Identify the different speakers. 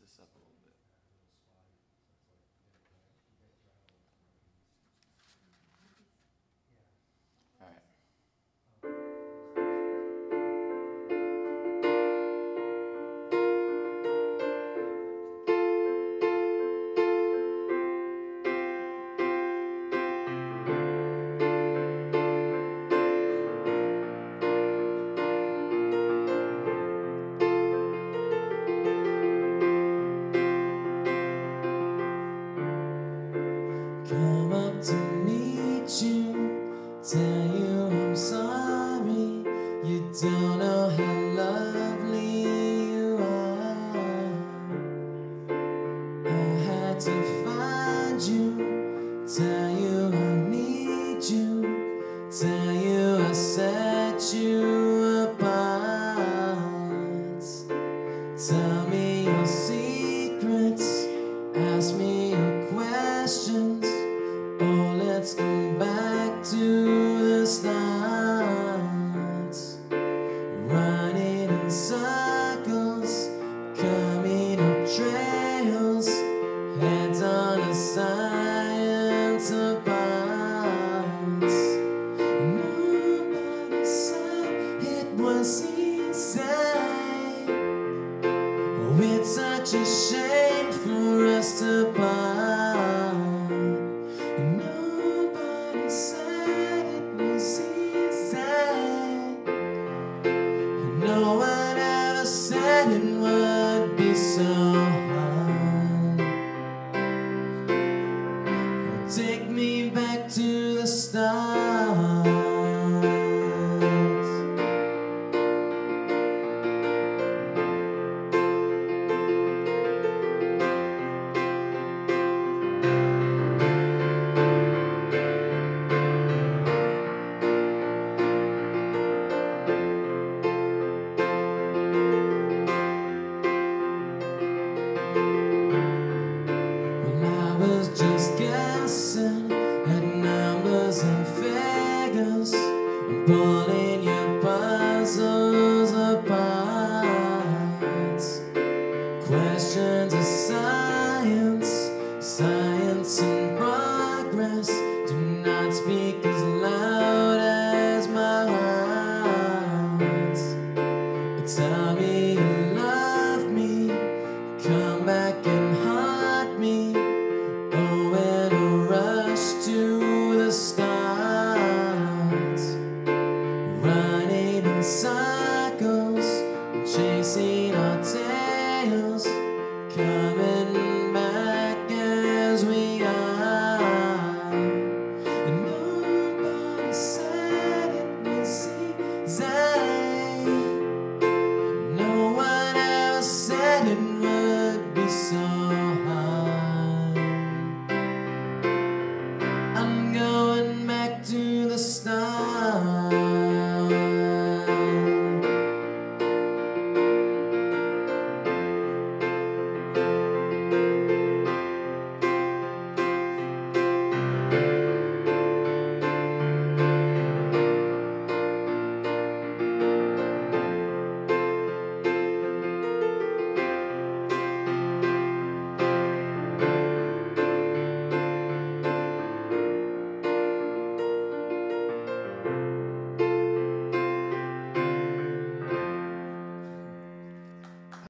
Speaker 1: this up a little bit. All right.
Speaker 2: Come up to meet you, tell you I'm sorry. You don't know how lovely you are. I had to find you, tell you I need you, tell you I set you apart. Tell me your secrets, ask me your questions. Oh, let's go back to the start. Running in circles, coming up trails, heads on a science apart. Nobody said it was easy. Oh, it's such a shame for us to part. Nobody said it was easy. No one ever said it would be so hard. Take me back to the start. I was just guessing at numbers and figures, pulling your puzzles apart. Questions of science, science in progress, do not speak as loud as my heart. Tell me you love me, come back and haunt me. Oh, in a rush to the start. Running in circles, chasing